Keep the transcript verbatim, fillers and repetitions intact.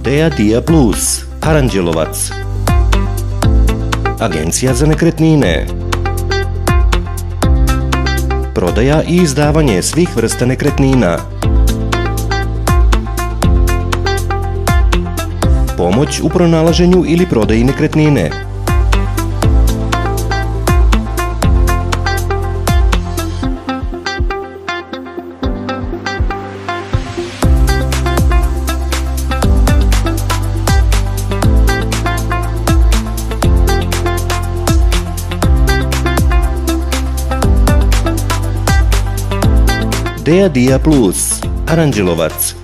Dea Dia Plus, Aranđelovac. Agencija za nekretnine. Prodaja i izdavanje svih vrsta nekretnina. Pomoć u pronalaženju ili prodaji nekretnine. Dea Dia Plus, Aranđelovac.